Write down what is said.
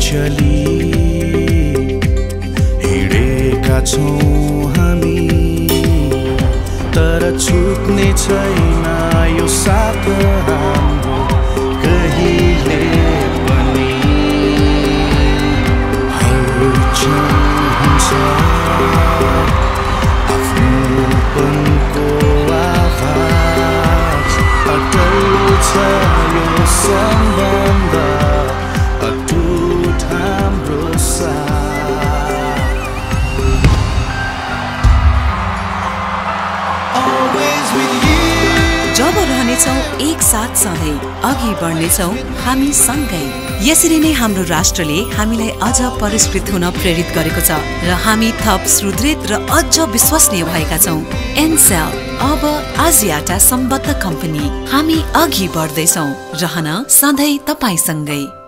चली हिँडेका छौं हामी, तर छुट्ने छैन यो साथ हाम्रो कहिले पनि। हर क्षण हुन्छ आफ्नोपनको आवाज, अटल छ यो सम्बन्ध, अटुट हाम्रो साथ। Always with you। जब रहनेछौं एक साथ सँगै, अघि बढ्नेछौं हामी सँगै। यसरी नै हाम्रो राष्ट्रले हामीलाई अझ परिष्कृत हुन प्रेरित गरेको छ र हामी थप सुदृढ र अझ विश्वसनीय भएका छौं। एनसेल अब आजियाटा सम्बद्ध कम्पनी, हामी अघि बढ्दैछौं, रहन सधैँ तपाईसँगै।